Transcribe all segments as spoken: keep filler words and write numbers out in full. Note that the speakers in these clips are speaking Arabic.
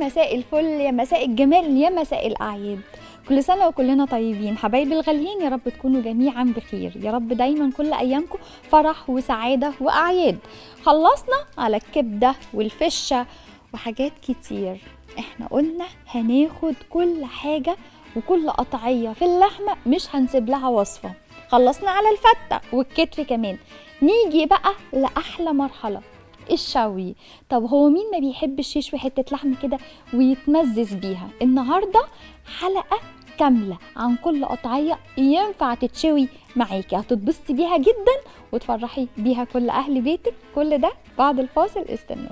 مساء الفل، يا مساء الجمال، يا مساء الأعياد. كل سنة وكلنا طيبين حبايبي الغاليين، يا رب تكونوا جميعا بخير، يا رب دايما كل أيامكم فرح وسعادة وأعياد. خلصنا على الكبدة والفشة وحاجات كتير. احنا قلنا هناخد كل حاجة وكل قطعية في اللحمة مش هنسيب لها وصفة. خلصنا على الفتة والكتف كمان، نيجي بقى لأحلى مرحلة، الشوي. طب هو مين ما بيحبش يشوي حتة لحم كده ويتمزز بيها؟ النهاردة حلقة كاملة عن كل قطعية ينفع تتشوي معاكي، هتتبسطي بيها جدا وتفرحي بيها كل أهل بيتك. كل ده بعد الفاصل، استنوني.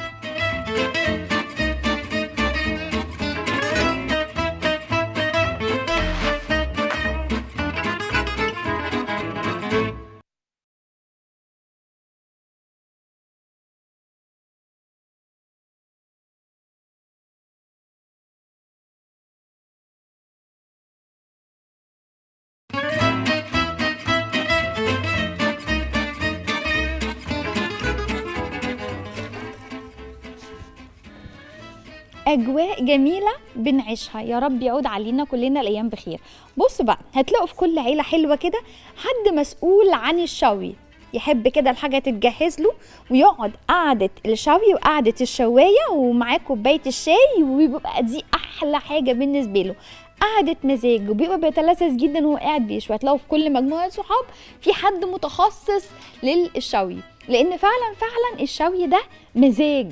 أجواء جميلة بنعيشها، يا رب يعود علينا كلنا الأيام بخير. بصوا بقى، هتلاقوا في كل عيلة حلوة كده حد مسؤول عن الشوي، يحب كده الحاجة تتجهز له ويقعد قعدة الشوي وقعدة الشواية ومعاه كوباية الشاي، وبيبقى دي أحلى حاجة بالنسبة له، قعدة مزاج، وبيبقى بيتلذذ جدا وهو قاعد بيشوي. هتلاقوا في كل مجموعة صحاب في حد متخصص للشوي، لأن فعلا فعلا الشوي ده مزاج.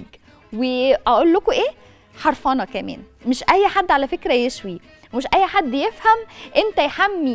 وأقول لكم إيه، حرفانة كمان، مش أي حد على فكرة يشوي، مش أي حد يفهم إمتى يحمي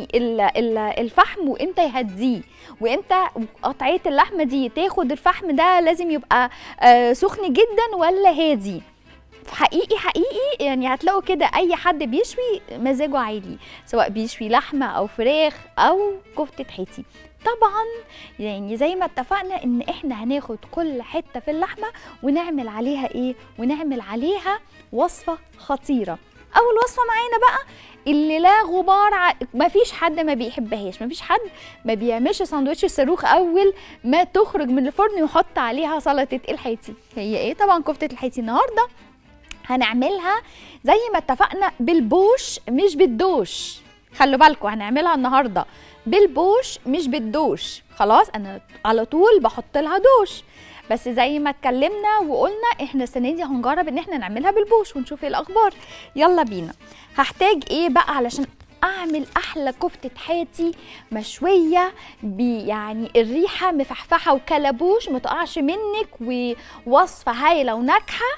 الفحم وإمتى يهديه، وإمتى قطعية اللحمة دي تاخد الفحم ده لازم يبقى سخن جدا ولا هادي. حقيقي حقيقي يعني هتلاقوا كده أي حد بيشوي مزاجه عالي، سواء بيشوي لحمة أو فراخ أو كفتة حيتي. طبعا يعني زي ما اتفقنا ان احنا هناخد كل حته في اللحمه ونعمل عليها ايه، ونعمل عليها وصفه خطيره. اول وصفه معانا بقى اللي لا غبار ع... مفيش حد ما بيحبهاش، مفيش حد ما بيعملش ساندوتش الصاروخ اول ما تخرج من الفرن ويحط عليها سلطه الحيتي. هي ايه؟ طبعا كفته الحيتي. النهارده هنعملها زي ما اتفقنا بالبوش مش بالدوش، خلوا بالكم هنعملها النهارده بالبوش مش بالدوش. خلاص، انا على طول بحط لها دوش، بس زي ما اتكلمنا وقلنا احنا السنه دي هنجرب ان احنا نعملها بالبوش ونشوف ايه الاخبار. يلا بينا. هحتاج ايه بقى علشان اعمل احلى كفته حياتي مشويه، يعني الريحه مفحفحه وكلبوش ما تقعش منك، ووصفه هايله وناجحه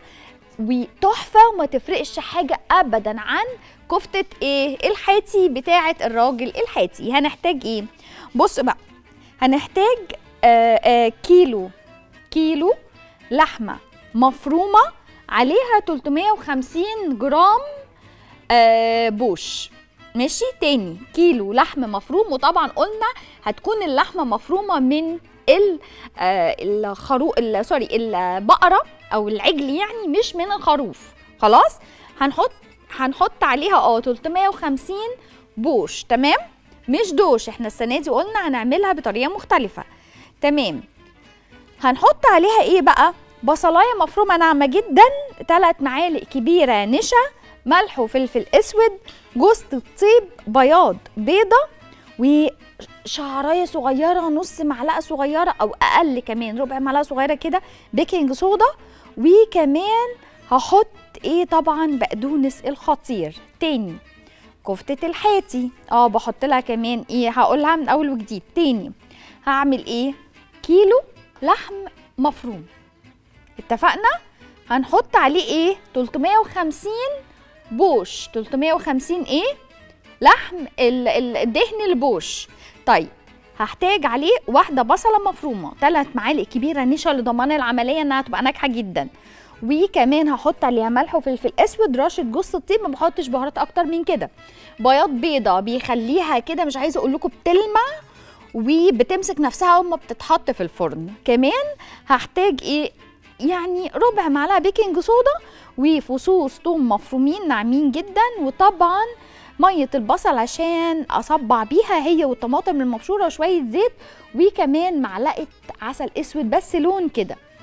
وتحفه وما تفرقش حاجه ابدا عن كفته ايه الحياتي بتاعه الراجل الحياتي. هنحتاج ايه؟ بص بقى، هنحتاج آآ آآ كيلو كيلو لحمه مفرومه عليها ثلاثمية وخمسين جرام بوش. ماشي، تاني كيلو لحم مفروم، وطبعا قلنا هتكون اللحمه مفرومه من الخروف سوري البقره او العجل، يعني مش من الخروف. خلاص، هنحط هنحط عليها اه ثلاثمية وخمسين بوش، تمام، مش دوش. احنا السنه دي قلنا هنعملها بطريقه مختلفه، تمام. هنحط عليها ايه بقى؟ بصلايه مفرومه ناعمه جدا، ثلاث معالق كبيره نشا، ملح وفلفل اسود، جوز الطيب بياض بيضه، وشعرايه صغيره نص معلقه صغيره او اقل كمان، ربع معلقه صغيره كده بيكنج صودا، وكمان هحط ايه؟ طبعا بقدونس الخطير. تاني كفتة الحياتي اه بحط لها كمان ايه، هقولها من اول وجديد. تاني هعمل ايه؟ كيلو لحم مفروم، اتفقنا؟ هنحط عليه ايه؟ ثلاثمية وخمسين بوش، ثلاثمية وخمسين ايه؟ لحم الدهن البوش. طيب هحتاج عليه واحدة بصلة مفرومة، ثلاث معالق كبيرة نشا لضمان العملية انها تبقى ناجحة جدا، وكمان هحط عليها ملح وفلفل اسود، رشه جوز الطيب، ما بحطش بهارات اكتر من كده، بياض بيضه بيخليها كده مش عايزه اقول لكم بتلمع وبتمسك نفسها اول ما بتتحط في الفرن. كمان هحتاج ايه؟ يعني ربع معلقه بيكنج صودا، وفصوص ثوم مفرومين ناعمين جدا، وطبعا ميه البصل عشان اصبع بيها هي والطماطم المبشوره، وشويه زيت، وكمان معلقه عسل اسود بس لون كده.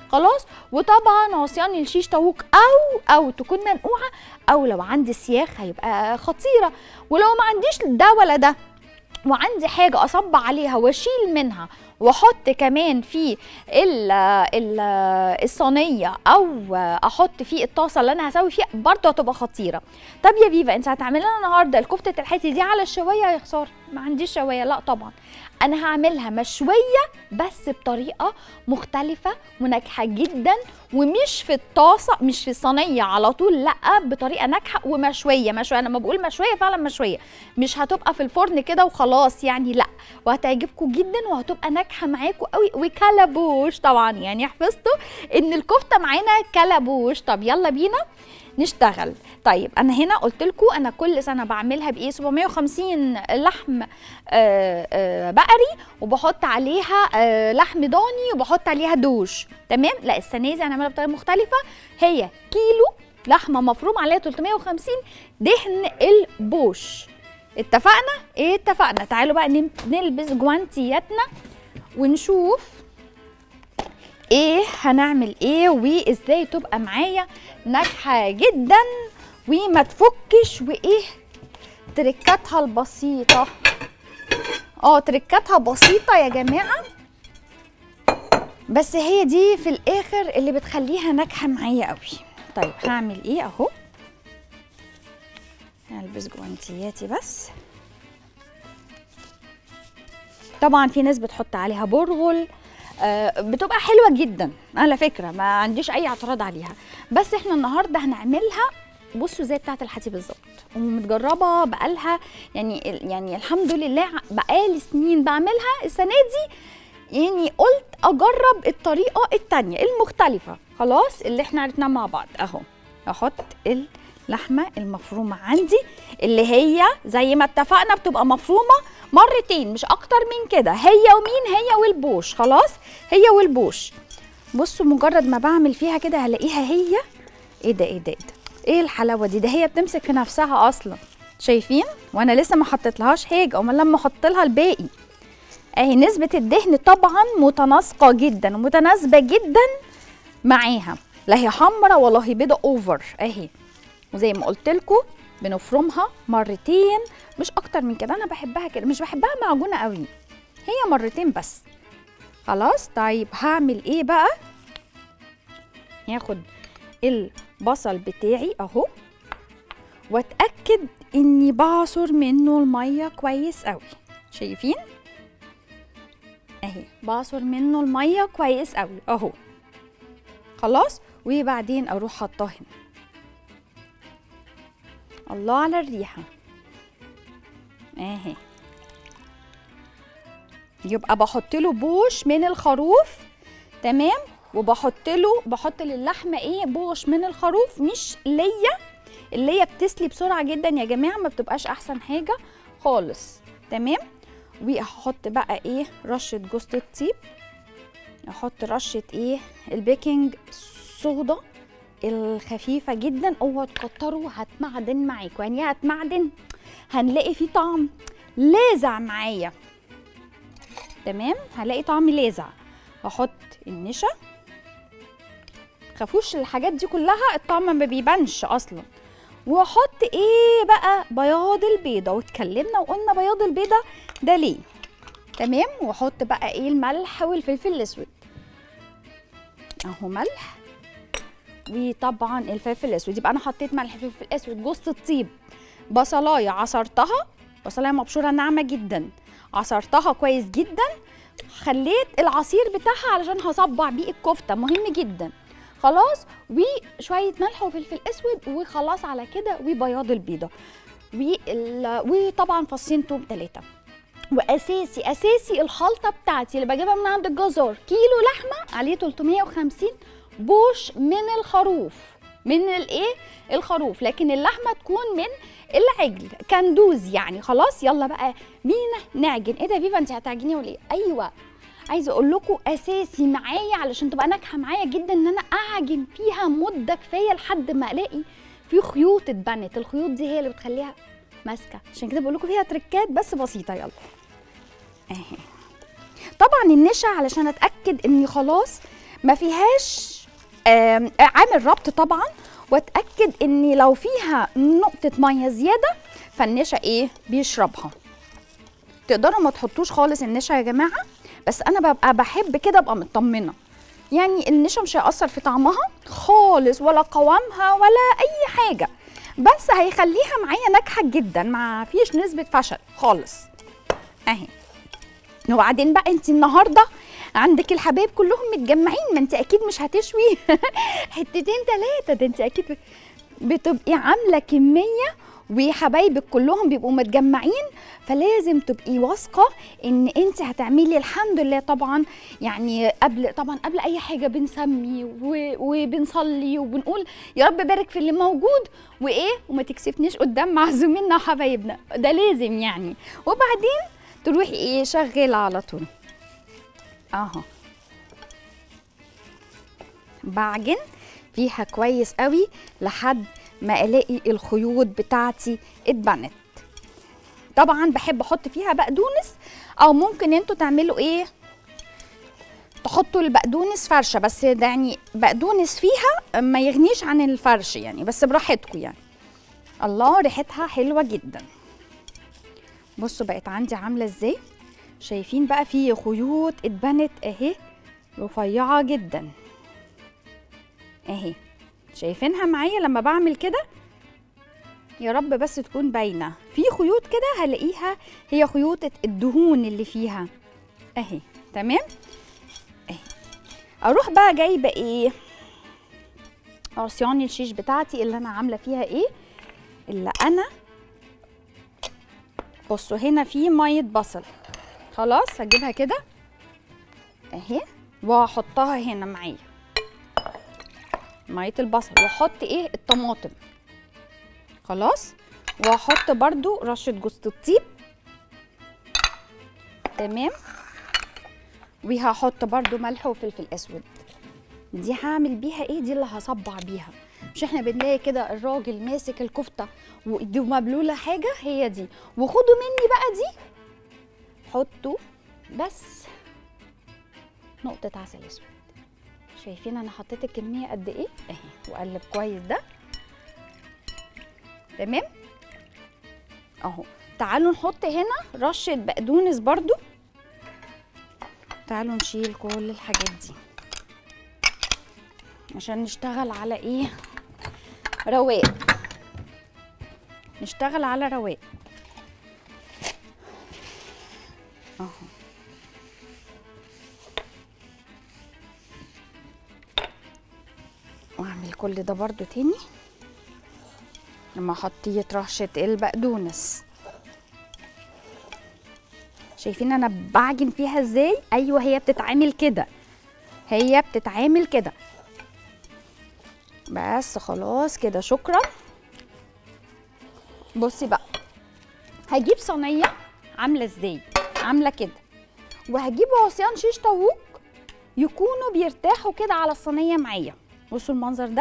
خلاص. وطبعا عصيان الشيش طاووق او او تكون منقوعه، او لو عندي سياخ هيبقى خطيره. ولو ما عنديش ده ولا ده وعندي حاجه اصب عليها واشيل منها واحط كمان في ال ال الصينيه او احط في الطاسه اللي انا هسوي فيها، برضه هتبقى خطيره. طب يا فيفا انت هتعملي لنا النهارده الكفته الحاتي دي على الشوايه؟ يا خساره ما عنديش شوايه. لا طبعا انا هعملها مشويه بس بطريقه مختلفه وناجحه جدا، ومش في الطاسه مش في الصينيه على طول، لا بطريقه ناجحه ومشويه. مشويه انا لما بقول مشويه فعلا مشويه، مش هتبقى في الفرن كده وخلاص يعني، لا، وهتعجبكم جدا وهتبقى ناجحه معاكم قوي. وكلبوش طبعا، يعني حفظتوا ان الكفته معانا كلبوش. طب يلا بينا نشتغل. طيب انا هنا قلت لكم انا كل سنه بعملها بايه؟ سبعمية وخمسين لحم آآ آآ بقري، وبحط عليها لحم ضاني، وبحط عليها دوش. تمام. لا السنه دي هنعملها بطريقه مختلفه، هي كيلو لحمه مفروم عليها تلتمية وخمسين دهن البوش. اتفقنا؟ ايه اتفقنا. تعالوا بقى نلبس جوانتياتنا ونشوف ايه هنعمل ايه وازاي تبقى معايا ناجحه جدا وما تفكش، وايه تركاتها البسيطه. اه تركاتها بسيطه يا جماعه، بس هي دي في الاخر اللي بتخليها ناجحه معايا قوي. طيب هعمل ايه؟ اهو هلبس جوانتياتي بس. طبعا في ناس بتحط عليها برغل، آه بتبقى حلوه جدا على فكره، ما عنديش اي اعتراض عليها، بس احنا النهارده هنعملها بصوا زي بتاعه الحاتي بالظبط، ومتجربه بقالها يعني يعني الحمد لله بقالي سنين بعملها. السنه دي يعني قلت اجرب الطريقه التانيه المختلفه، خلاص اللي احنا عرفناها مع بعض. اهو احط اللحمه المفرومه عندي اللي هي زي ما اتفقنا بتبقى مفرومه مرتين مش اكتر من كده، هي ومين؟ هي والبوش. خلاص هي والبوش. بصوا مجرد ما بعمل فيها كده هلاقيها هي ايه ده ايه ده ايه ده ايه الحلاوه دي، ده هي بتمسك في نفسها اصلا. شايفين؟ وانا لسه ما حطيتلهاش حاجه، امال لما احط لها الباقي. اهي نسبه الدهن طبعا متناسقه جدا ومتناسبه جدا معاها، لا هي حمراء ولا هي بيضه اوفر اهي. وزي ما قلت لكم بنفرمها مرتين مش اكتر من كده، انا بحبها كده، مش بحبها معجونه قوي، هي مرتين بس. خلاص. طيب هعمل ايه بقى؟ هاخد البصل بتاعي اهو، واتاكد اني بعصر منه الميه كويس قوي. شايفين؟ اهي بعصر منه الميه كويس قوي اهو. خلاص. وبعدين اروح حاطاه هنا. الله على الريحه اهي. يبقى بحط له بوش من الخروف. تمام. وبحط له بحط للحمه ايه؟ بوش من الخروف، مش ليا. اللي هي بتسلي بسرعه جدا يا جماعه، ما بتبقاش احسن حاجه خالص. تمام. وهحط بقى ايه؟ رشه جوز الطيب، احط رشه ايه؟ البيكنج صودا الخفيفه جدا. اوعوا تكتروا هتمعدن معاكم. يعني ايه هتمعدن؟ هنلاقي فيه طعم لاذع معايا. تمام. هلاقي طعم لاذع. احط النشا، خافوش الحاجات دي كلها الطعم ما بيبانش اصلا. واحط ايه بقى؟ بياض البيضه. واتكلمنا وقلنا بياض البيضه ده ليه. تمام. واحط بقى ايه؟ الملح والفلفل الاسود اهو، ملح وطبعا الفلفل الاسود. يبقى انا حطيت ملح، فلفل اسود، جوز الطيب، بصلايه عصرتها، بصلايه مبشوره ناعمه جدا، عصرتها كويس جدا، خليت العصير بتاعها علشان هصبع بيه الكفته، مهم جدا. خلاص. وشويه ملح وفلفل اسود وخلاص على كده، وبياض البيضه وطبعا فصين توم ثلاثه. واساسي اساسي الخلطه بتاعتي اللي بجيبها من عند الجزار، كيلو لحمه عليه تلتمية وخمسين بوش من الخروف، من الايه؟ الخروف، لكن اللحمه تكون من العجل كندوز يعني. خلاص. يلا بقى بينا نعجن. ايه ده فيفا انت هتعجني ولا ايه؟ ايوه، عايزه اقول لكم اساسي معايا علشان تبقى ناجحه معايا جدا ان انا اعجن فيها مده كفايه لحد ما الاقي في خيوط اتبنت. الخيوط دي هي اللي بتخليها ماسكه، عشان كده بقول لكم فيها تركات بس بسيطه. يلا اهي. طبعا النشا علشان اتاكد اني خلاص ما فيهاش عامل ربط طبعا، واتاكد ان لو فيها نقطه ميه زياده فالنشا ايه بيشربها. تقدروا ما تحطوش خالص النشا يا جماعه، بس انا ببقى بحب كده ابقى مطمنه، يعني النشا مش هيأثر في طعمها خالص ولا قوامها ولا اي حاجه، بس هيخليها معايا ناجحه جدا، ما فيش نسبه فشل خالص اهي. وبعدين بقى انت النهارده عندك الحبايب كلهم متجمعين، ما انت اكيد مش هتشوي حتتين ثلاثه، ده انت اكيد بتبقي عامله كميه وحبايبك كلهم بيبقوا متجمعين، فلازم تبقي واثقه ان انت هتعملي الحمد لله. طبعا يعني قبل طبعا قبل اي حاجه بنسمي وبنصلي وبنقول يا رب بارك في اللي موجود وايه، وما تكسفنيش قدام معزومينا وحبايبنا، ده لازم يعني. وبعدين تروحي ايه شغاله على طول اهو. بعجن فيها كويس قوي لحد ما الاقي الخيوط بتاعتي اتبنت. طبعا بحب احط فيها بقدونس، او ممكن انتوا تعملوا ايه تحطوا البقدونس فرشه، بس ده يعني بقدونس فيها ما يغنيش عن الفرش يعني، بس براحتكم يعني. الله ريحتها حلوه جدا. بصوا بقت عندي عامله ازاي، شايفين بقى في خيوط اتبنت اهي رفيعه جدا اهي، شايفينها معايا لما بعمل كده؟ يا رب بس تكون باينه، في خيوط كده هلاقيها هي خيوط الدهون اللي فيها اهي، تمام اهي. اروح بقى جايبه ايه عصيان الشيش بتاعتي اللي انا عامله فيها ايه، اللي انا بصوا هنا في ميه بصل، خلاص هجيبها كده اهي واحطها هنا معايا ميه البصل، واحط ايه الطماطم خلاص، واحط برضو رشه جوز الطيب تمام، وهحط برضو ملح وفلفل اسود. دي هعمل بيها ايه؟ دي اللي هصبع بيها. مش احنا بنلاقي كده الراجل ماسك الكفته وايده مبلوله حاجه، هي دي. وخدوا مني بقى دي حطوا بس نقطه عسل اسود. شايفين انا حطيت الكميه قد ايه اهي، واقلب كويس ده تمام اهو. تعالوا نحط هنا رشه بقدونس برضو، تعالوا نشيل كل الحاجات دي عشان نشتغل على ايه رواق، نشتغل على رواق اهو. واعمل كل ده برضو تاني لما حطيت رشه البقدونس. شايفين انا بعجن فيها ازاي؟ ايوه هي بتتعامل كده، هي بتتعامل كده بس. خلاص كده شكرا. بصي بقى هجيب صينيه عامله ازاي، عامله كده، وهجيب عصيان شيش طاووق يكونوا بيرتاحوا كده على الصينيه معايا. بصوا المنظر ده،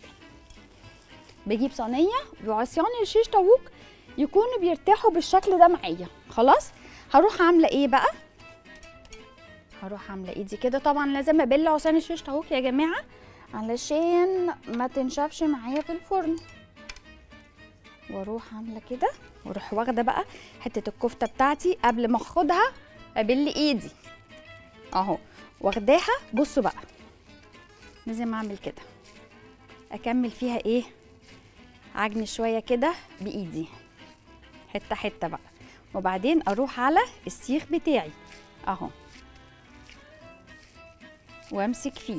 بجيب صينيه وعصيان الشيش طاووق يكونوا بيرتاحوا بالشكل ده معايا. خلاص هروح عامله ايه بقى، هروح عامله ايدي كده. طبعا لازم ابل عصيان الشيش طاووق يا جماعه علشان ما تنشفش معايا في الفرن. واروح عامله كده، واروح واخده بقى حته الكفته بتاعتي قبل ما اخدها ابل ايدي اهو واخداها. بصوا بقى لازم اعمل كده، اكمل فيها ايه عجن شويه كده بايدي حته حته بقى، وبعدين اروح على السيخ بتاعي اهو وامسك فيه،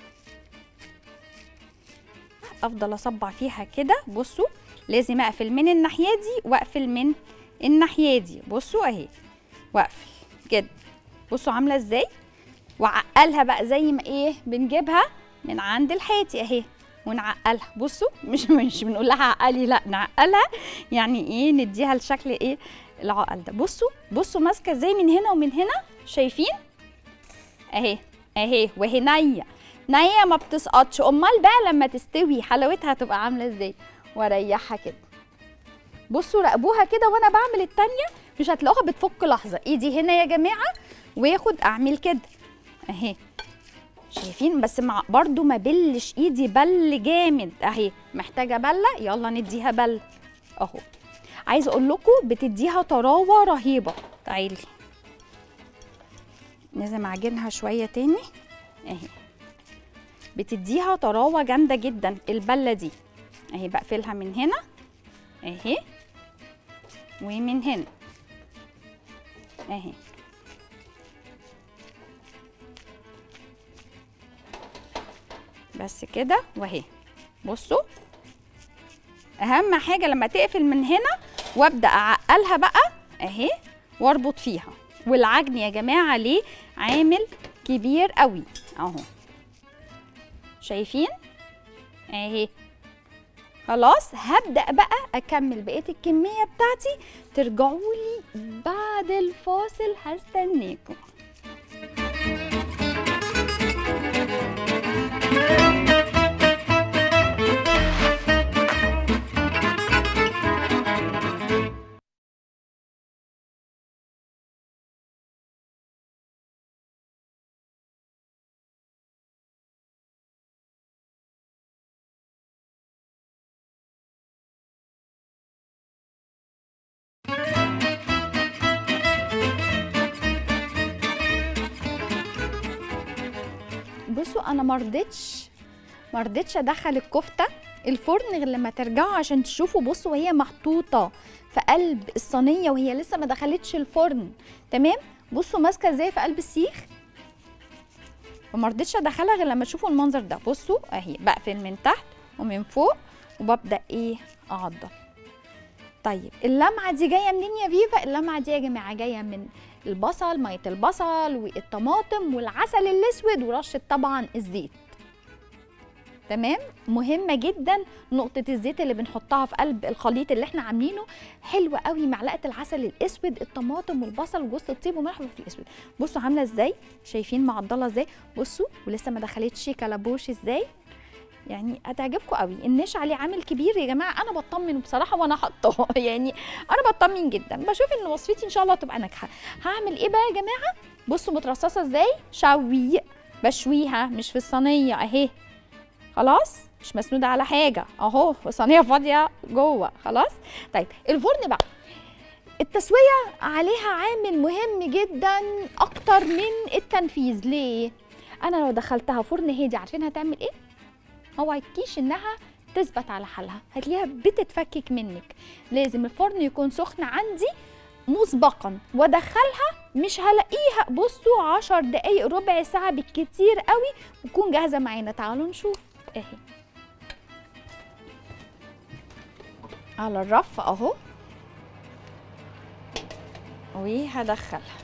افضل اصبع فيها كده. بصوا لازم اقفل من الناحيه دي واقفل من الناحيه دي، بصوا اهي واقفل كده. بصوا عامله ازاي، وعقلها بقى زي ما ايه بنجيبها من عند الحياتي اهي ونعقلها. بصوا مش مش بنقول لها عقلي، لا نعقلها يعني ايه نديها الشكل ايه العقل ده. بصوا بصوا ماسكه ازاي من هنا ومن هنا، شايفين اهي اهي، وهي نيه نيه ما بتسقطش. امال بقى لما تستوي حلاوتها هتبقى عامله ازاي. واريحها كده. بصوا راقبوها كده وانا بعمل التانيه، مش هتلاقوها بتفك لحظه. ايدي هنا يا جماعه واخد اعمل كده اهي، شايفين؟ بس مع برضو ما بلش ايدي بل جامد اهي، محتاجه بله، يلا نديها بل اهو. عايزه اقول لكم بتديها طراوه رهيبه. تعالي لازم اعجنها شويه تاني اهي، بتديها طراوه جامده جدا البله دي اهي. بقفلها من هنا اهي ومن هنا اهي. بس كده واهي. بصوا اهم حاجه لما تقفل من هنا وابدا اعقلها بقى اهي واربط فيها. والعجن يا جماعه ليه عامل كبير قوي اهو، شايفين اهي. خلاص هبدا بقى اكمل بقيه الكميه بتاعتي. ترجعوا لي بعد الفاصل، هستناكم. بصوا انا مرضتش مرضتش ادخل الكفته الفرن غير لما ترجعوا عشان تشوفوا. بصوا وهي محطوطه في قلب الصينيه وهي لسه ما دخلتش الفرن، تمام؟ بصوا ماسكه ازاي في قلب السيخ. فمرضتش ادخلها غير لما تشوفوا المنظر ده. بصوا اهي بقفل من تحت ومن فوق وببدا ايه اعضل. طيب اللمعه دي جايه منين يا فيفا؟ اللمعه دي يا جماعه جايه من البصل، ميه البصل والطماطم والعسل الاسود ورشه طبعا الزيت. تمام؟ مهمه جدا نقطه الزيت اللي بنحطها في قلب الخليط اللي احنا عاملينه. حلوه قوي معلقه العسل الاسود، الطماطم والبصل وجوز الطيب وملح وفلفل اسود. بصوا عامله ازاي؟ شايفين معضله ازاي؟ بصوا ولسه ما دخلتش كلبوش ازاي؟ يعني هتعجبكم قوي. النشا عليه عامل كبير يا جماعه، انا بطمن بصراحه وانا حاطاه يعني انا بطمن جدا، بشوف ان وصفتي ان شاء الله تبقى ناجحه. هعمل ايه بقى يا جماعه؟ بصوا مترصصه ازاي؟ شوي بشويها مش في الصينيه اهي، خلاص مش مسنوده على حاجه اهو، الصينيه فاضيه جوه خلاص. طيب الفرن بقى التسويه عليها عامل مهم جدا اكتر من التنفيذ. ليه؟ انا لو دخلتها فرن هادي عارفين هتعمل ايه؟ اوعدكيش انها تثبت على حالها، هتلاقيها بتتفكك منك. لازم الفرن يكون سخن عندي مسبقا وادخلها، مش هلاقيها بصوا عشر دقايق ربع ساعه بالكتير قوي وتكون جاهزه معانا. تعالوا نشوف اهي على الرف اهو، وهدخلها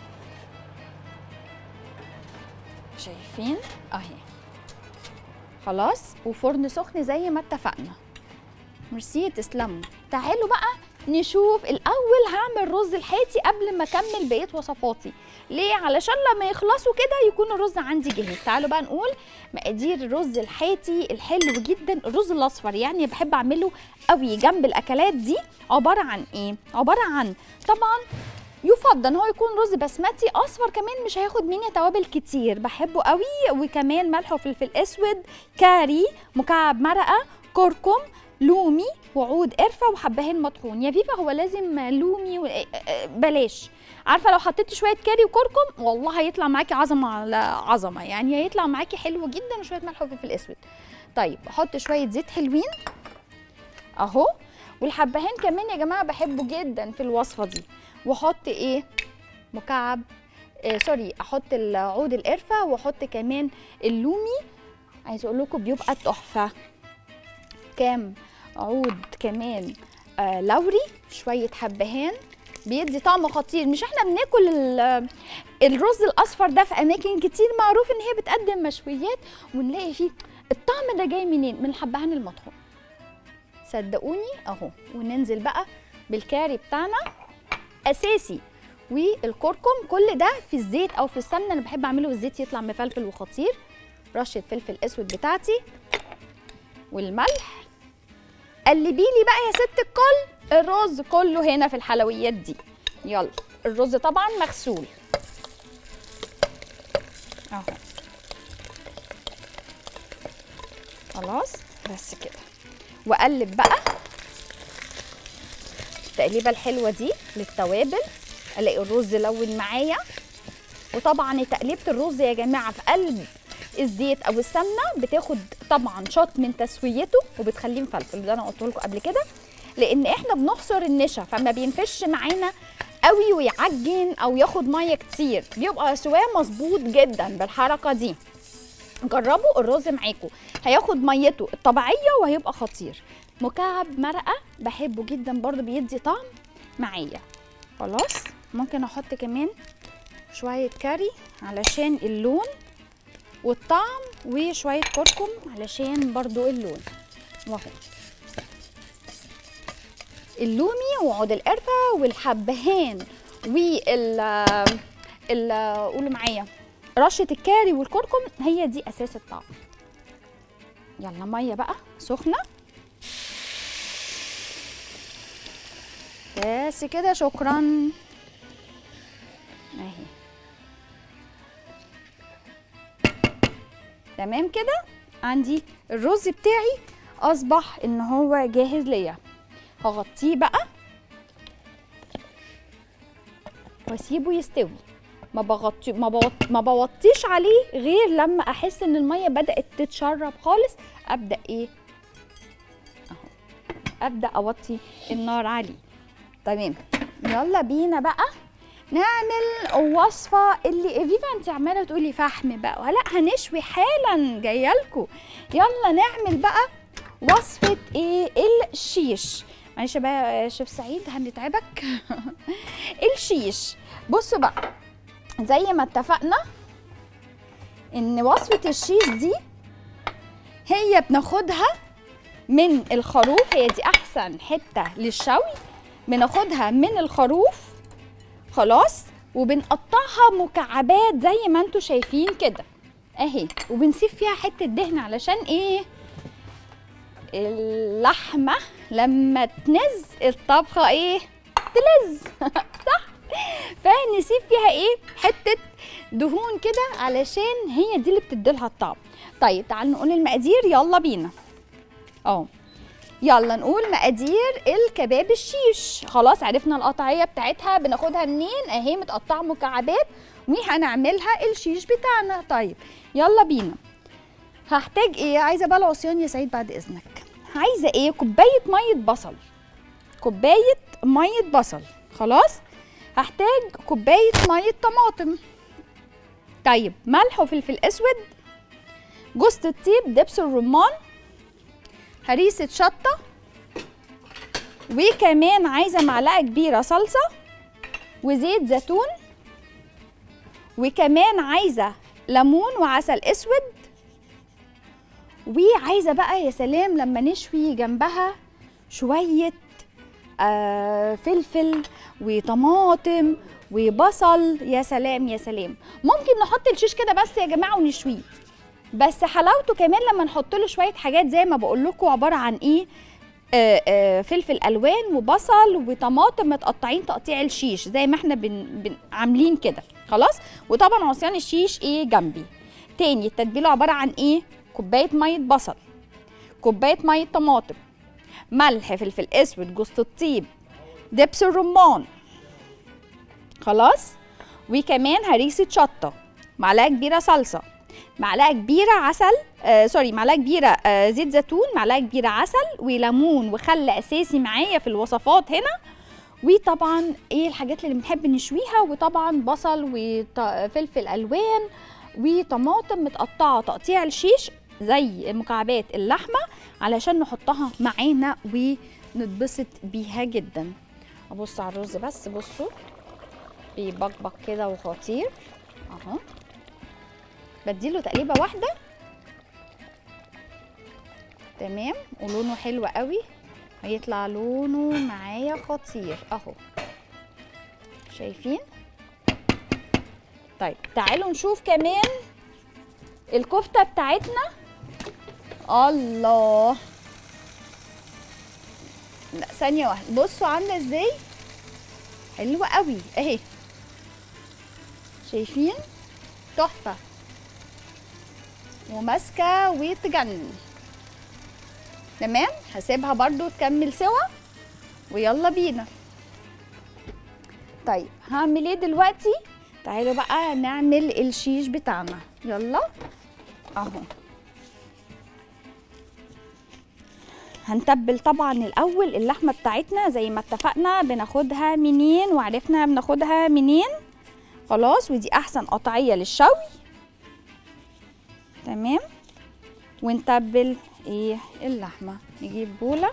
شايفين اهي خلاص، وفرن سخن زي ما اتفقنا. ميرسي تسلموا. تعالوا بقى نشوف. الاول هعمل رز الحاتي قبل ما اكمل بقيه وصفاتي. ليه؟ علشان لما يخلصوا كده يكون الرز عندي جاهز. تعالوا بقى نقول مقادير الرز الحاتي الحلو جدا، الرز الاصفر يعني بحب اعمله قوي جنب الاكلات دي. عباره عن ايه؟ عباره عن طبعا يفضل ان هو يكون رز بسمتي اصفر، كمان مش هياخد مني توابل كتير، بحبه قوي. وكمان ملح وفلفل اسود، كاري، مكعب مرقه، كركم، لومي وعود قرفه وحبهان مطحون. يا فيفا هو لازم لومي و... بلاش، عارفه لو حطيتي شويه كاري وكركم والله هيطلع معاكي عظمه على عظمه، يعني هيطلع معاكي حلو جدا. وشويه ملح وفلفل اسود. طيب احط شويه زيت حلوين اهو. والحبهان كمان يا جماعه بحبه جدا في الوصفه دي. واحط ايه؟ مكعب آه سوري احط عود القرفه واحط كمان اللومي. عايزه اقول لكم بيبقى تحفه. كام عود كمان آه لوري، شويه حبهان، بيدي طعم خطير. مش احنا بناكل الرز الاصفر ده في اماكن كتير معروف ان هي بتقدم مشويات ونلاقي فيه الطعم ده جاي منين؟ من الحبهان المطحون صدقوني اهو. وننزل بقى بالكاري بتاعنا اساسي والكركم، كل ده في الزيت او في السمنه. انا بحب اعمله بالزيت يطلع مفلفل وخطير. رشه فلفل اسود بتاعتي والملح. قلبي لي بقى يا ست الكل الرز كله هنا في الحلويات دي. يلا الرز طبعا مغسول اهو. خلاص بس كده. واقلب بقى التقليبه الحلوه دي للتوابل. الاقي الرز لون معايا. وطبعا تقليبه الرز يا جماعه في قلب الزيت او السمنه بتاخد طبعا شط من تسويته وبتخليه مفلفل، ده انا قلت لكم قبل كده، لان احنا بنحصر النشا فما بينفش معانا قوي ويعجن او ياخد ميه كتير، بيبقى سواه مظبوط جدا بالحركه دي. جربوا الرز معاكم هياخد ميته الطبيعيه وهيبقى خطير. مكعب مرقه بحبه جدا برضو بيدي طعم معايا. خلاص ممكن احط كمان شويه كاري علشان اللون والطعم، وشويه كركم علشان برضو اللون. واهو اللومي وعود القرفه والحبهان وال ال قولوا معايا رشه الكاري والكركم، هي دي اساس الطعم. يلا ميه بقى سخنه بس كده. شكرا. اهي تمام كده. عندي الرز بتاعي اصبح ان هو جاهز ليا. هغطيه بقى واسيبه يستوي. ما بغطي ما, بغط... ما بوطيش عليه غير لما احس ان الميه بدات تتشرب خالص، ابدا ايه اهو ابدا اوطي النار عليه. تمام يلا بينا بقى نعمل وصفه اللي فيفا انت عماله تقولي فحم بقى. لا هنشوي حالا جايه لكم. يلا نعمل بقى وصفه ايه الشيش. معلش بقى يا شيف سعيد هنتعبك. الشيش بصوا بقى زي ما اتفقنا ان وصفه الشيش دي هي بناخدها من الخروف، هي دي احسن حته للشوي. بناخدها من الخروف خلاص وبنقطعها مكعبات زي ما انتوا شايفين كده اهي، وبنسيب فيها حته دهن علشان ايه اللحمه لما تنز الطبخه ايه تلز. صح؟ فنسيب فيها ايه حته دهون كده علشان هي دي اللي بتديلها الطعم. طيب تعالوا نقول المقادير. يلا بينا اه يلا نقول مقادير الكباب الشيش. خلاص عرفنا القطعيه بتاعتها بناخدها منين اهي متقطعه مكعبات وهنعملها الشيش بتاعنا. طيب يلا بينا. هحتاج ايه؟ عايزه بقى العصيان يا سعيد بعد اذنك. عايزه ايه؟ كوبايه ميه بصل. كوبايه ميه بصل. خلاص هحتاج كوبايه ميه طماطم. طيب ملح وفلفل اسود، جوز الطيب، دبس الرمان، هريسه شطه، وكمان عايزه معلقه كبيره صلصه وزيت زيتون، وكمان عايزه ليمون وعسل اسود، وعايزه بقى يا سلام لما نشوي جنبها شويه آه فلفل وطماطم وبصل. يا سلام يا سلام. ممكن نحط الشيش كده بس يا جماعه ونشويه، بس حلاوته كمان لما نحط له شويه حاجات زي ما بقول لكم عباره عن ايه آه آه فلفل الوان وبصل وطماطم متقطعين تقطيع الشيش زي ما احنا بن بن عاملين كده. خلاص وطبعا عصيان الشيش ايه جنبي. تاني التتبيله عباره عن ايه؟ كوبايه ميه بصل، كوبايه ميه طماطم، ملح، فلفل اسود، جوز الطيب، دبس الرمان. خلاص وكمان هريسه شطه، معلقه كبيره صلصه، معلقه كبيره عسل آه سوري معلقه كبيره آه زيت زيتون، معلقه كبيره عسل وليمون وخل اساسي معايا في الوصفات هنا. وطبعا ايه الحاجات اللي بنحب نشويها، وطبعا بصل وفلفل الوان وطماطم متقطعه تقطيع الشيش زي مكعبات اللحمه علشان نحطها معانا ونتبسط بيها جدا. ابص على الرز بس بصوا بيبقبق كده وخطير اهو. بديله تقليبه واحده تمام ولونه حلو قوي، هيطلع لونه معايا خطير اهو شايفين. طيب تعالوا نشوف كمان الكفته بتاعتنا. الله لا ثانيه واحده بصوا عامله ازاي حلوه قوي اهي شايفين تحفه وماسكه وتجنن. تمام. هسيبها برضو تكمل سوا ويلا بينا. طيب هعمل ايه دلوقتي؟ تعالوا بقى نعمل الشيش بتاعنا. يلا اهو. هنتبل طبعا الاول اللحمه بتاعتنا زي ما اتفقنا بناخدها منين وعرفنا بناخدها منين. خلاص، ودي احسن قطعيه للشوي. تمام. ونتبل ايه اللحمه. نجيب بوله.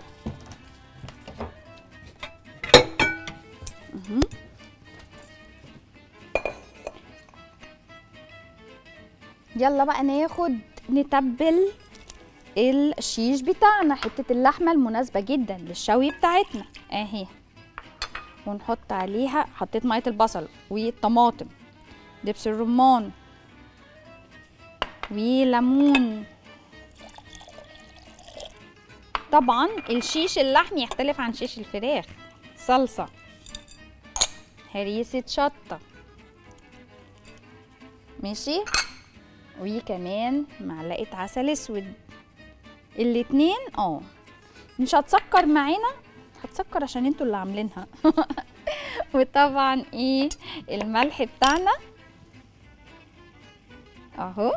اهو. يلا بقى ناخد نتبل الشيش بتاعنا، حته اللحمه المناسبه جدا للشوي بتاعتنا اهي. ونحط عليها، حطيت ميه البصل والطماطم، دبس الرمان وليمون. طبعا الشيش اللحمي يختلف عن شيش الفراخ. صلصه، هريسه شطه، ماشي، وكمان معلقه عسل اسود. الاتنين اه مش هتسكر معانا، هتسكر عشان انتوا اللي عاملينها. وطبعا ايه الملح بتاعنا اهو،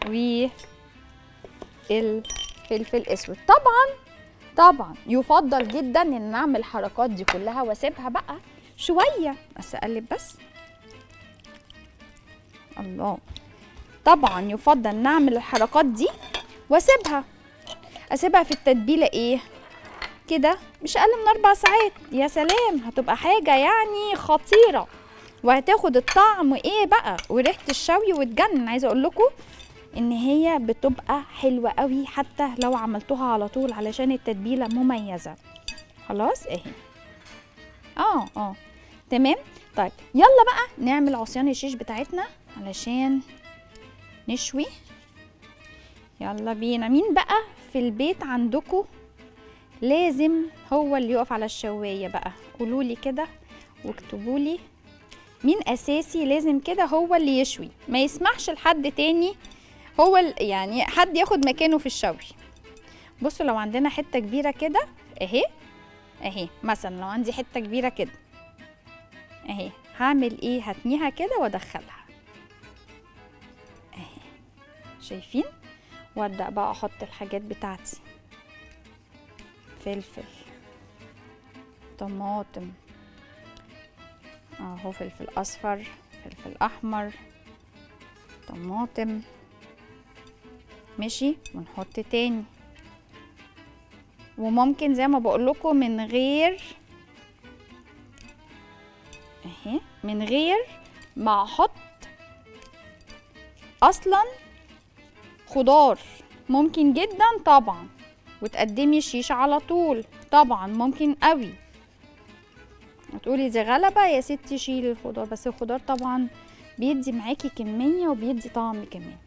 والفلفل اسود. طبعا طبعا يفضل جدا ان نعمل الحركات دي كلها واسيبها بقى شويه، بس اقلب بس. الله. طبعا يفضل نعمل الحركات دي واسيبها اسيبها في التتبيله ايه كده مش اقل من اربع ساعات. يا سلام، هتبقى حاجه يعني خطيره وهتاخد الطعم ايه بقى وريحه الشوي وتجنن. عايزه اقول لكم ان هي بتبقى حلوه قوي حتى لو عملتوها على طول علشان التتبيله مميزه. خلاص اهي. اه اه تمام. طيب يلا بقى نعمل عصيان الشيش بتاعتنا علشان نشوي. يلا بينا. مين بقى في البيت عندكم لازم هو اللي يقف على الشوايه بقى؟ قولولي كده واكتبولي مين اساسي لازم كده هو اللي يشوي، ما يسمحش لحد تاني هو يعني حد ياخد مكانه في الشوي. بصوا لو عندنا حته كبيره كده اهي اهي، مثلا لو عندي حته كبيره كده اهي، هعمل ايه؟ هتنيها كده وادخلها اهي، شايفين؟ وابدا بقى احط الحاجات بتاعتي، فلفل، طماطم اهو، فلفل اصفر، فلفل احمر، طماطم، ماشي. ونحط تاني، وممكن زي ما بقول لكم من غير اهي، من غير ما احط اصلا خضار، ممكن جدا طبعا، وتقدمي الشيش على طول طبعا، ممكن قوي. هتقولي دي غلبة يا ستي شيلي الخضار، بس الخضار طبعا بيدي معاكي كمية وبيدي طعم كمان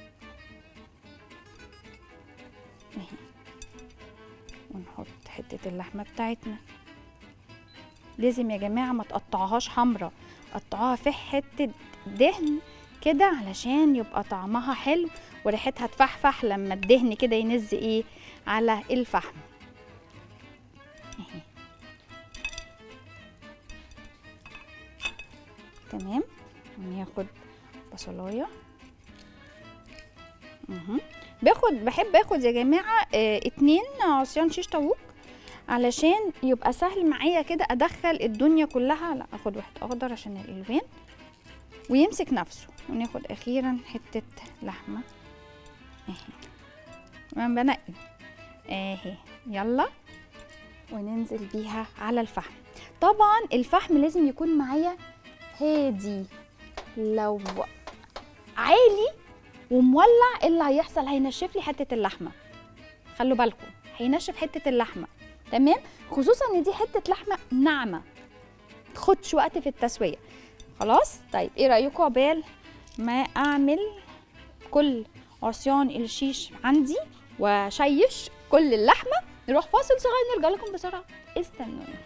اهي. ونحط حتة اللحمة بتاعتنا، لازم يا جماعة ما تقطعوهاش حمرا، قطعوها في حتة دهن كده علشان يبقى طعمها حلو وريحتها تفحفح لما الدهن كده ينز ايه على الفحم اهي. تمام. وناخد بصلايه اها، باخد بحب اخد يا جماعه اه اتنين عصيان شيش طاووق علشان يبقى سهل معايا كده ادخل الدنيا كلها. لا، اخد واحد اخضر عشان الالوان ويمسك نفسه. وناخد اخيرا حته لحمه اهي، وانا بنقي اهي. يلا وننزل بيها على الفحم. طبعا الفحم لازم يكون معايا هادي، لو عالي ومولع ايه اللي هيحصل؟ هينشف لي حته اللحمه، خلوا بالكم هينشف حته اللحمه. تمام، خصوصا ان دي حته لحمه ناعمه تاخدش وقت في التسويه. خلاص. طيب ايه رايكم عقبال ما اعمل كل عصيان الشيش عندي وشيش كل اللحمه؟ نروح فاصل صغير نرجع لكم بسرعه، استنوني.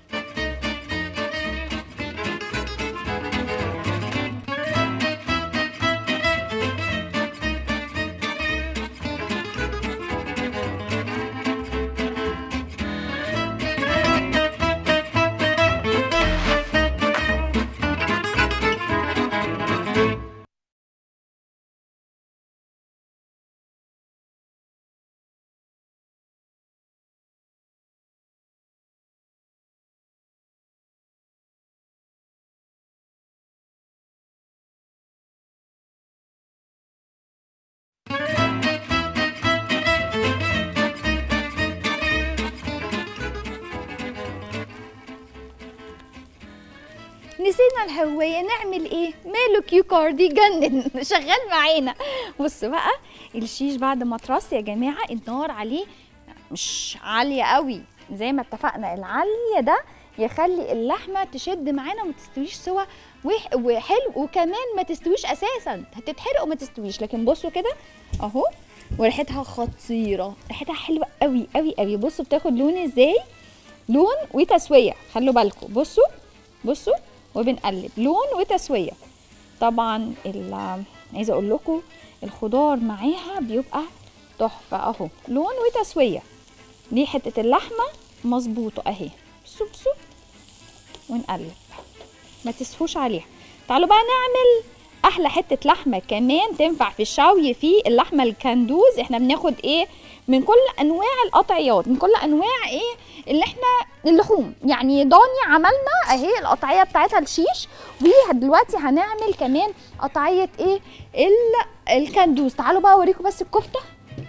نسينا الهوايه، نعمل ايه؟ ماله كيو كارد يجنن شغال معانا. بص بقى الشيش بعد ما اترص يا جماعه النار عليه مش عاليه قوي زي ما اتفقنا، العاليه ده يخلي اللحمه تشد معانا وما تستويش سوا وحلو، وكمان ما تستويش اساسا، هتتحرق وما تستويش. لكن بصوا كده اهو، وريحتها خطيره، ريحتها حلوه قوي قوي قوي. بصوا بتاخد لون ازاي، لون وتسويه، خلوا بالكم. بصوا بصوا وبنقلب لون وتسويه. طبعا عايزه اقول لكم الخضار معاها بيبقى تحفه اهو، لون وتسويه. دي حته اللحمه مظبوطه اهي. بصوا بصوا ونقلب، ما تسفوش عليها. تعالوا بقى نعمل احلى حته لحمه كمان تنفع في الشوي، في اللحمه الكندوز. احنا بناخد ايه من كل انواع القطعيات، من كل انواع ايه اللي احنا اللحوم. يعني ضاني عملنا اهي القطعيه بتاعتها الشيش، ودلوقتي هنعمل كمان قطعيه ايه الكندوز. تعالوا بقى اوريكم بس الكفته.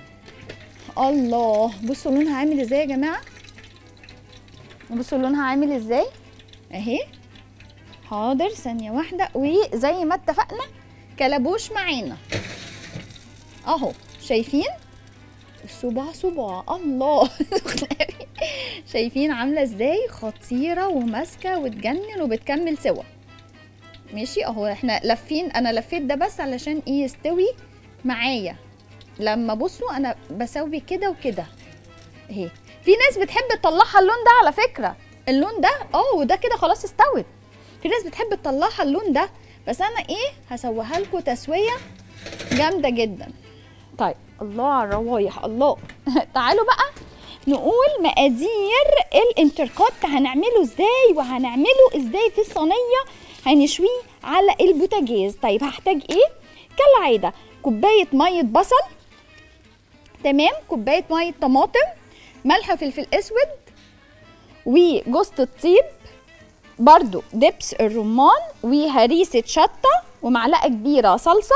الله بصوا لونها عامل ازاي يا جماعه، بصوا لونها عامل ازاي اهي. حاضر ثانيه واحده. وزي ما اتفقنا كلبوش معانا اهو، شايفين صباع صباع الله شايفين عامله ازاي، خطيره وماسكه وتجنن وبتكمل سوا. ماشي اهو، احنا لافين، انا لفيت ده بس علشان ايه يستوي معايا. لما بصوا انا بسوي كده وكده اهي. في ناس بتحب تطلعها اللون ده على فكره، اللون ده اه وده كده خلاص استوت. في ناس بتحب تطلعها اللون ده، بس انا ايه هسويها لكم تسويه جامده جدا. طيب الله على الروايح الله تعالوا بقى نقول مقادير الانتركوت هنعمله ازاي، وهنعمله ازاي في الصينيه هنشويه على البوتاجاز. طيب هحتاج ايه كالعاده؟ كوبايه ميه بصل، تمام، كوبايه ميه طماطم، ملح وفلفل اسود، وجوز الطيب، برضو دبس الرمان، وهريسه شطه، ومعلقه كبيره صلصه.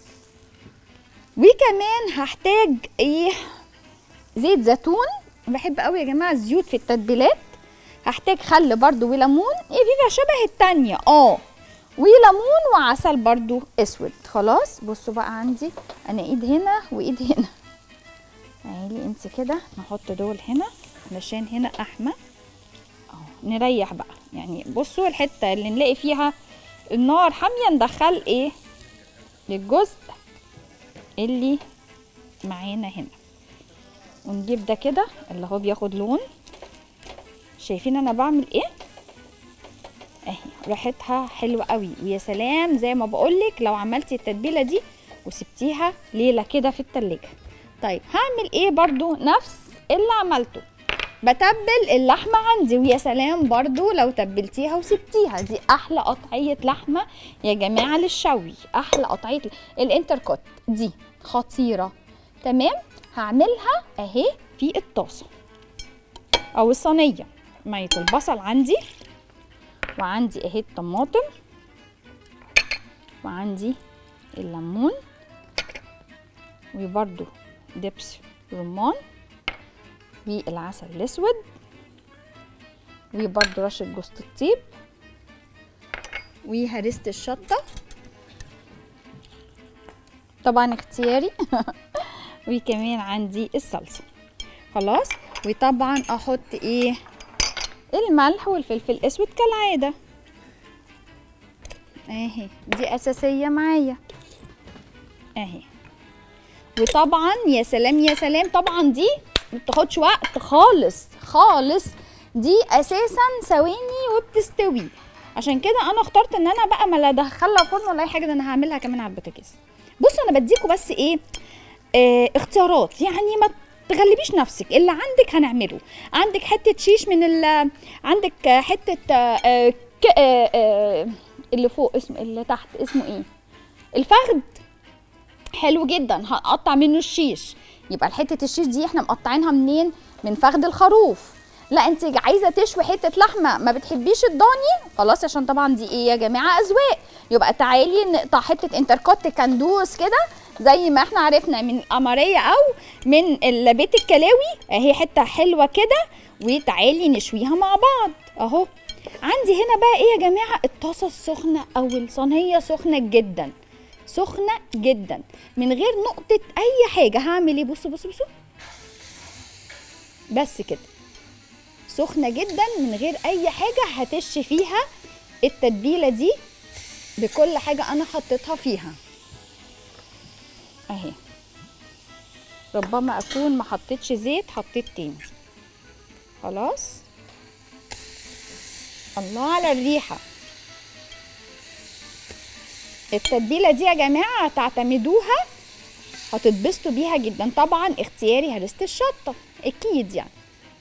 وكمان هحتاج ايه زيت زيتون، بحب قوي يا جماعه الزيوت في التتبيلات. هحتاج خل برضو وليمون، ايه فيها شبه التانية اه، وليمون وعسل برضو اسود. خلاص بصوا بقى عندي انا ايد هنا وايد هنا، تعالي انت كده نحط دول هنا علشان هنا احمى اهو، نريح بقى. يعني بصوا الحته اللي نلاقي فيها النار حاميه ندخل ايه للجزء اللي معانا هنا، ونجيب ده كده اللي هو بياخد لون. شايفين انا بعمل ايه اهي، ريحتها حلوه قوي. ويا سلام زي ما بقولك لو عملتي التتبيله دي وسبتيها ليله كده في التلاجة. طيب هعمل ايه برضو نفس اللي عملته، بتبل اللحمه عندي. ويا سلام برضو لو تبلتيها وسبتيها، دي احلى قطعيه لحمه يا جماعه للشوي، احلى قطعيه الانتركوت دي خطيره. تمام، هعملها اهي في الطاسه او الصينيه. ميه البصل عندي، وعندي اهي الطماطم، وعندي الليمون، وبرده دبس رمان، والعسل الاسود، وبرده رشه جوز الطيب، وهريسه الشطه طبعا اختياري وكمان عندي الصلصه. خلاص، وطبعا احط ايه الملح والفلفل الاسود كالعاده اهي، دي اساسيه معايا اهي. وطبعا يا سلام يا سلام، طبعا دي ما بتاخدش وقت خالص خالص، دي اساسا ثواني وبتستوي. عشان كده انا اخترت ان انا بقى ما لا ادخلها فرن ولا اي حاجه، ده انا هعملها كمان على البوتاجاز. بصوا انا بديكوا بس ايه آه اختيارات، يعني ما تغلبيش نفسك، اللي عندك هنعمله. عندك حته شيش من ال عندك حته آه آه آه اللي فوق اسمه اللي تحت اسمه ايه الفخد، حلو جدا، هنقطع منه الشيش. يبقى حته الشيش دي احنا مقطعينها منين؟ من فخد الخروف. لا انت عايزه تشوي حته لحمه ما بتحبيش الضاني، خلاص عشان طبعا دي ايه يا جماعه اذواق، يبقى تعالي نقطع حته انتركوت كندوس كده زي ما احنا عرفنا من قمريه او من بيت الكلاوي اهي، حته حلوه كده، وتعالي نشويها مع بعض اهو. عندي هنا بقى ايه يا جماعه؟ الطاسه السخنه او الصينيه سخنه جدا، سخنه جدا من غير نقطه اي حاجه. هعمل ايه؟ بصوا بصوا بصوا، بس كده سخنه جدا من غير اي حاجه. هتش فيها التتبيله دي بكل حاجه انا حطيتها فيها اهي. ربما اكون ما حطيتش زيت، حطيت تاني. خلاص، الله على الريحه. التتبيله دي يا جماعه هتعتمدوها، هتتبسطوا بيها جدا. طبعا اختياري هرسة الشطه اكيد يعني.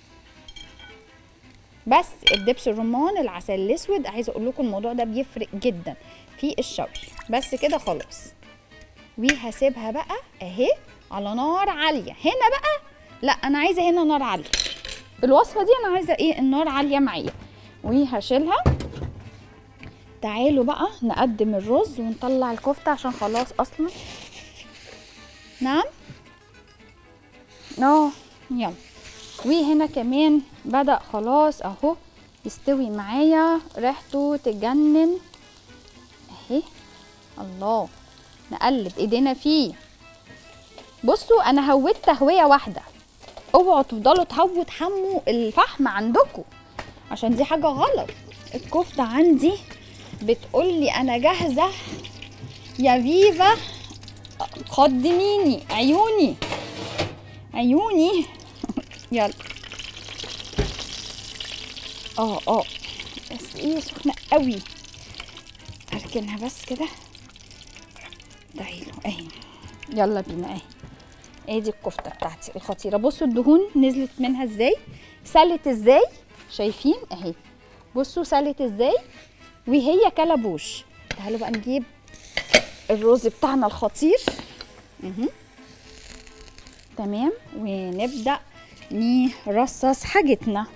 بس الدبس الرمان، العسل الاسود، عايزه اقول لكم الموضوع ده بيفرق جدا في الشوي. بس كده خلاص، وهسيبها بقى اهي على نار عاليه. هنا بقى لا، انا عايزه هنا نار عاليه. الوصفه دي انا عايزه ايه؟ النار عاليه معايا. وهشيلها. تعالوا بقى نقدم الرز ونطلع الكفته عشان خلاص اصلا. نعم اه يلا. وهنا كمان بدأ خلاص اهو يستوي معايا، ريحته تجنن اهي. الله، نقلب ايدينا فيه. بصوا انا هويت تهويه واحده، اوعوا تفضلوا تهووا تحموا الفحم عندكم عشان دي حاجه غلط. الكفته عندي بتقولي انا جاهزه يا فيفا، قدميني عيوني عيوني. يلا. اه اه بس ايه سخنه قوي، اركنها بس كده. تعالوا اهي، يلا بينا اهي. ادي الكفته بتاعتي الخطيره. بصوا الدهون نزلت منها ازاي، سلت ازاي، شايفين اهي. بصوا سلت ازاي وهي كلبوش. تعالوا بقى نجيب الرز بتاعنا الخطير. اهو تمام، ونبدا نرصص حاجتنا.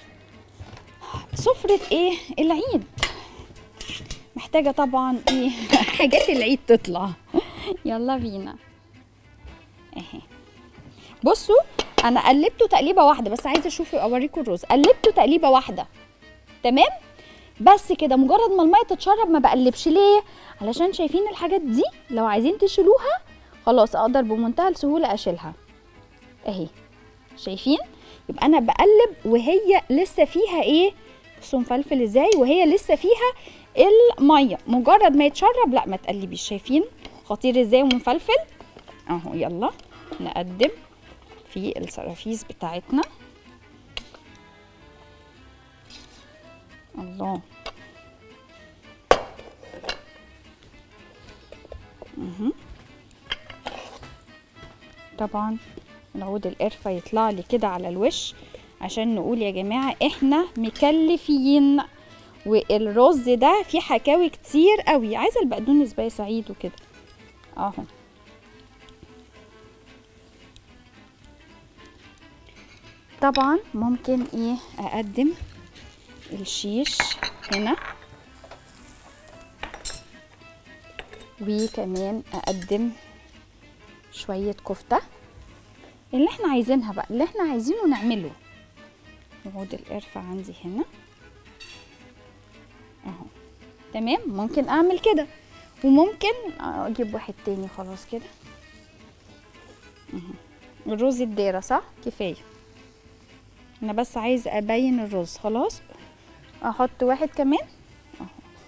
سفرة ايه؟ العيد محتاجة طبعا ايه حاجات العيد تطلع. يلا بينا اهي. بصوا انا قلبته تقليبة واحدة، بس عايزة اشوف اوريكم الرز. قلبته تقليبة واحدة تمام، بس كده. مجرد ما المية تتشرب ما بقلبش. ليه؟ علشان شايفين الحاجات دي لو عايزين تشيلوها خلاص اقدر بمنتهى السهولة اشيلها اهي. شايفين؟ يبقى انا بقلب وهي لسه فيها ايه؟ بصوا مفلفل ازاي وهي لسه فيها الميه. مجرد ما يتشرب لا ما تقلبيش. شايفين خطير ازاي ومفلفل اهو. يلا نقدم في السرافيس بتاعتنا. الله اهو. طبعا العود القرفه يطلع لي كده على الوش عشان نقول يا جماعه احنا مكلفين. والرز ده فيه حكاوي كتير قوي. عايزه البقدونس بقى سعيد وكده اهو. طبعا ممكن ايه اقدم الشيش هنا، وكمان اقدم شويه كفته اللي احنا عايزينها بقى، اللي احنا عايزينه نعمله. عود القرفه عندي هنا اهو تمام. ممكن اعمل كده وممكن اجيب واحد تاني. خلاص كده اهو. الرز الدايره صح كفايه، انا بس عايز ابين الرز. خلاص احط واحد كمان اهو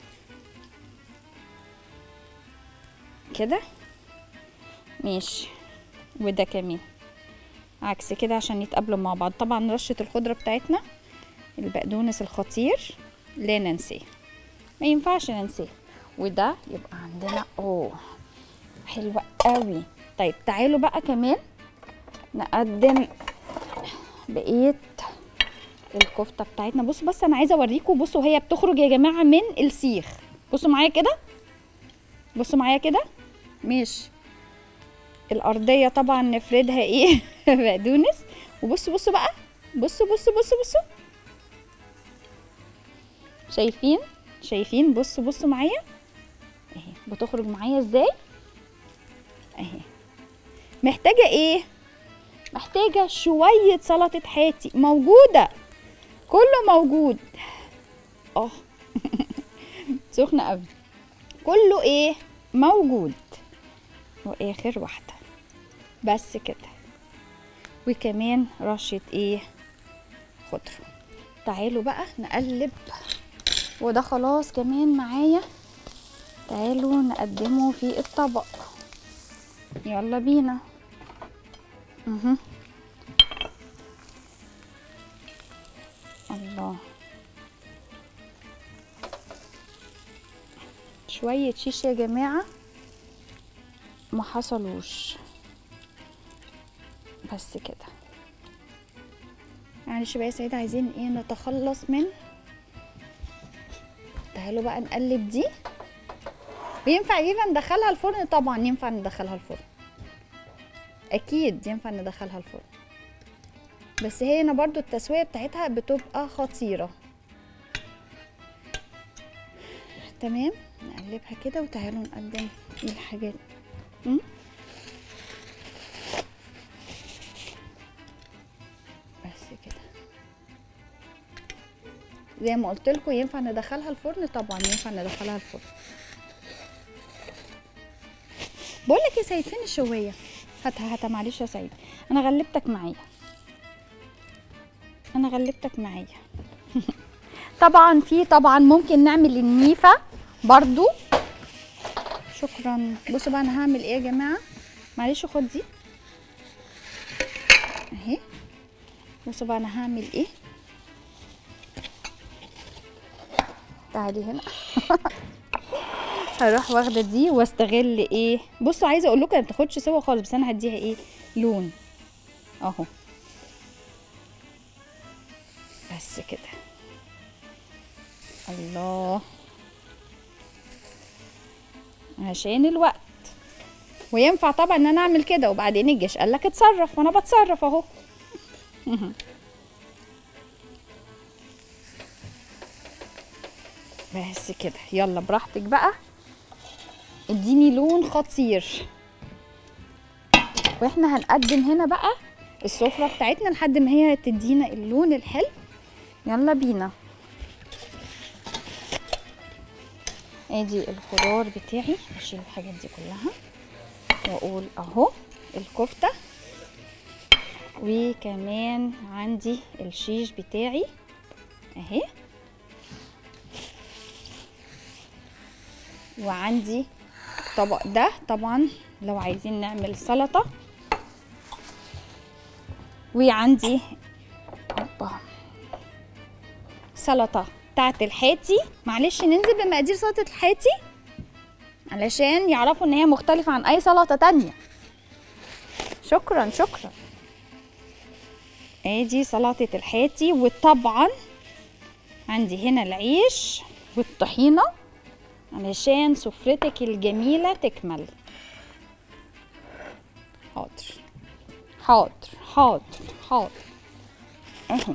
كده ماشي. وده كمان عكس كده عشان يتقابلوا مع بعض. طبعا رشه الخضره بتاعتنا البقدونس الخطير لا ننساه، ما ينفعش ننساه. وده يبقى عندنا اوه حلوه قوي. طيب تعالوا بقى كمان نقدم بقيه الكفته بتاعتنا. بصوا بس انا عايزه اوريكم. بصوا هي بتخرج يا جماعه من السيخ. بصوا معايا كده، بصوا معايا كده ماشي. الارضيه طبعا نفردها ايه بقدونس. وبصوا بصوا بقى، بصوا بصوا بصوا بصوا شايفين شايفين بصوا بصوا معايا اهي بتخرج معايا ازاي اهي. محتاجه ايه؟ محتاجه شويه سلطه حاتي موجوده، كله موجود. اه سخنه قوي. كله ايه موجود. واخر واحده بس كده، وكمان رشه ايه خضره. تعالوا بقى نقلب، وده خلاص كمان معايا. تعالوا نقدمه في الطبق، يلا بينا. اها الله، شوية شيش يا جماعة ما حصلوش، بس كده. معلش بقى يا سيدة، عايزين ايه نتخلص من. تعالوا بقى نقلب دي. وينفع ينفع ندخلها الفرن؟ طبعا ينفع ندخلها الفرن، اكيد ينفع ندخلها الفرن، بس هي هنا برضو التسوية بتاعتها بتبقى خطيرة. تمام، نقلبها كده. وتعالوا نقدم الحاجات. م? بس كده زي ما قلت لكم، ينفع ندخلها الفرن؟ طبعا ينفع ندخلها الفرن. بقول لك يا سيد، فين الشوايه؟ هاتها هاتها معلش يا سيد، انا غلبتك معايا انا غلبتك معايا طبعا في طبعا ممكن نعمل النيفه برضو. شكرا. بصوا بقى انا هعمل ايه يا جماعه. معلش خد دي اهي. بصوا بقى انا هعمل ايه. تعالي هنا هروح واخده دي واستغل ايه. بصوا عايزه اقول لكم ما بتاخدش سوا خالص، بس انا هديها ايه لون اهو، بس كده. الله، عشان الوقت. وينفع طبعا ان انا اعمل كده وبعدين الجيش قال لك اتصرف، وانا بتصرف اهو بس كده. يلا براحتك بقى، اديني لون خطير. واحنا هنقدم هنا بقى السفرة بتاعتنا لحد ما هي تدينا اللون الحلو. يلا بينا. ادي الخضار بتاعي، اشيل الحاجات دي كلها واقول اهو الكفتة، وكمان عندي الشيش بتاعي اهي، وعندي الطبق ده طبعا لو عايزين نعمل سلطة، وعندي اوبا سلطة بتاعت الحاتي. معلش ننزل بمقادير سلطة الحاتي علشان يعرفوا ان هي مختلفة عن اي سلطة تانية. شكرا شكرا. ادي سلطة الحاتي، وطبعا عندي هنا العيش والطحينة علشان سفرتك الجميلة تكمل. حاضر حاضر حاضر حاضر اهو.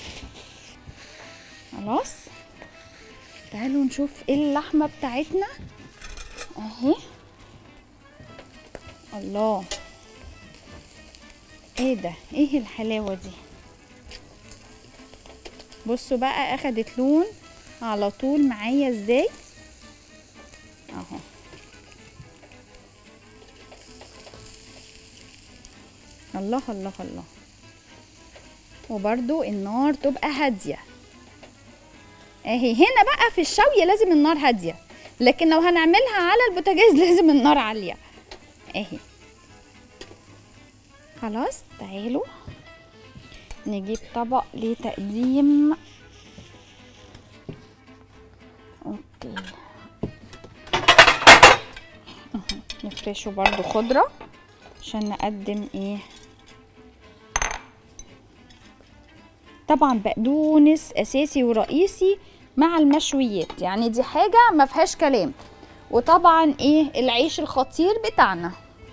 خلاص، تعالوا نشوف اللحمة بتاعتنا اهي. الله، ايه ده؟ ايه الحلاوة دي؟ بصوا بقى اخدت لون على طول معايا ازاي اهو. الله الله الله. وبرده النار تبقى هاديه اهي. هنا بقى في الشوي لازم النار هاديه، لكن لو هنعملها على البوتاجاز لازم النار عاليه اهي. خلاص، تعالوا نجيب طبق لتقديم. اوكي، نفرشه برضو خضره عشان نقدم ايه. طبعا بقدونس اساسي ورئيسي مع المشويات، يعني دي حاجه ما فيهاش كلام. وطبعا ايه العيش الخطير بتاعنا.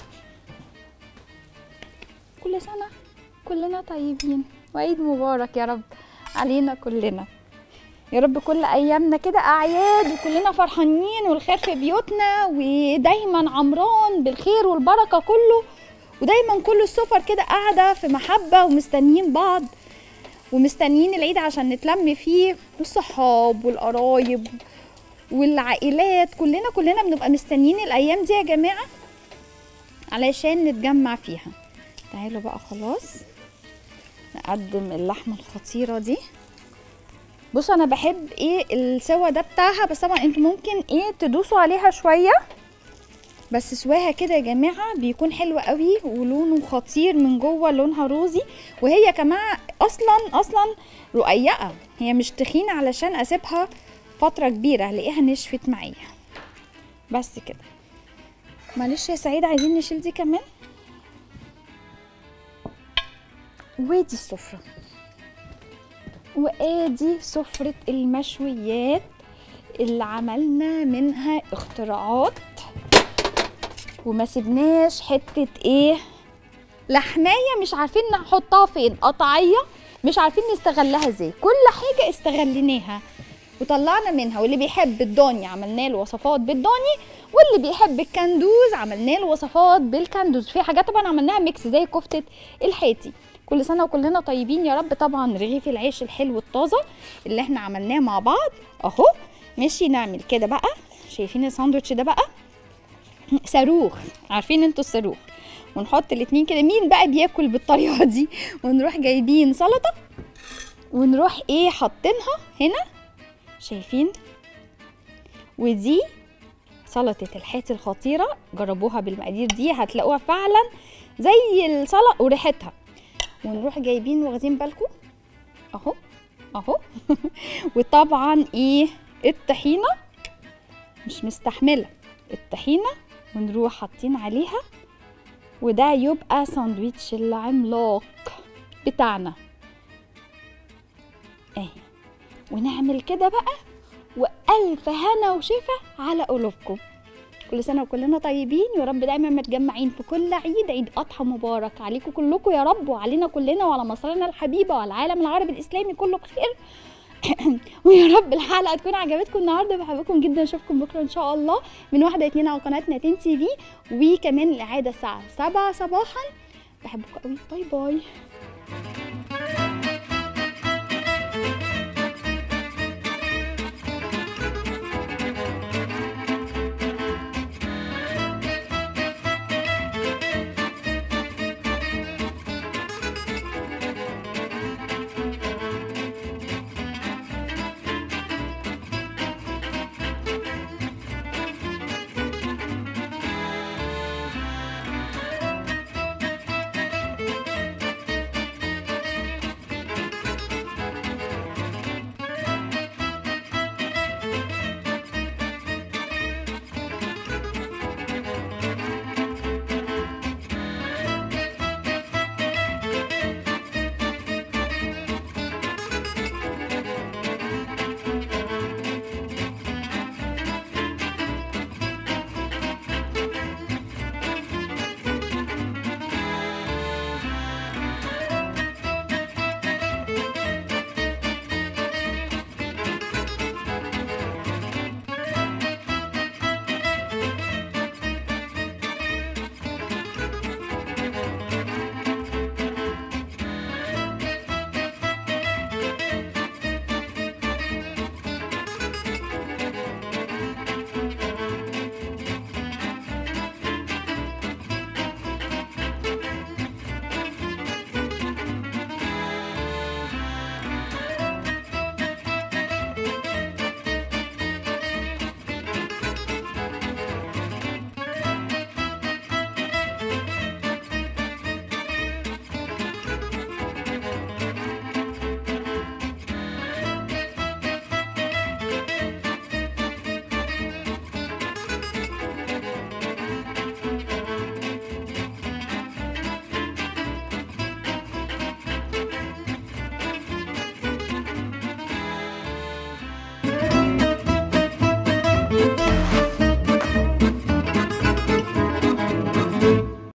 كل سنه كلنا طيبين وعيد مبارك يا رب علينا كلنا يا رب. كل ايامنا كده اعياد وكلنا فرحانين والخير في بيوتنا، ودايما عمران بالخير والبركه كله، ودايما كل السفر كده قاعده في محبه ومستنيين بعض. ومستنيين العيد عشان نتلم فيه الصحاب والقرايب والعائلات، كلنا كلنا بنبقى مستنيين الايام دي يا جماعه علشان نتجمع فيها. تعالوا بقى خلاص نقدم اللحمه الخطيره دي. بصوا انا بحب ايه السوا ده بتاعها، بس طبعا انتوا ممكن ايه تدوسوا عليها شويه، بس سواها كده يا جماعه بيكون حلو قوي ولونه خطير من جوه، لونها روزي، وهي كمان اصلا اصلا رقيقه، هي مش تخينه علشان اسيبها فتره كبيره هلاقيها نشفت معايا. بس كده معلش يا سعيد عايزين نشيل دي كمان. ودي السفره، وادي سفره المشويات اللي عملنا منها اختراعات وما سيبناش حته ايه لحمايه مش عارفين نحطها فين، قطعيه مش عارفين نستغلها ازاي، كل حاجه استغليناها وطلعنا منها. واللي بيحب الضاني عملنا له وصفات بالضاني، واللي بيحب الكندوز عملنا له وصفات بالكندوز. في حاجات طبعا عملناها ميكس زي كفته الحيتي. كل سنه وكلنا طيبين يا رب. طبعا رغيف العيش الحلو الطازه اللي احنا عملناه مع بعض اهو. ماشي نعمل كده بقى، شايفين الساندوتش ده بقى صاروخ، عارفين انتوا الصاروخ، ونحط الاتنين كده. مين بقى بياكل بالطريقه دي؟ ونروح جايبين سلطه ونروح ايه حاطينها هنا، شايفين؟ ودي سلطه الحياتي الخطيره، جربوها بالمقادير دي هتلاقوها فعلا زي السلطه وريحتها. ونروح جايبين واخدين بالكم اهو اهو وطبعا ايه الطحينه مش مستحمله الطحينه، ونروح حاطين عليها، وده يبقى ساندويتش العملاق بتاعنا اهي. ونعمل كده بقى، والف هنا وشفا على قلوبكم. كل سنه وكلنا طيبين يا رب، دايما متجمعين في كل عيد. عيد اضحى مبارك عليكم كلكم يا رب، وعلينا كلنا، وعلى مصرنا الحبيبه، وعلى العالم العربي الاسلامي كله بخير. ويا رب الحلقه تكون عجبتكم النهارده. بحبكم جدا، اشوفكم بكره ان شاء الله من واحده اتنين على قناتنا تين تي في، وكمان الاعاده الساعه سبعة صباحا. بحبكم قوي، باي باي.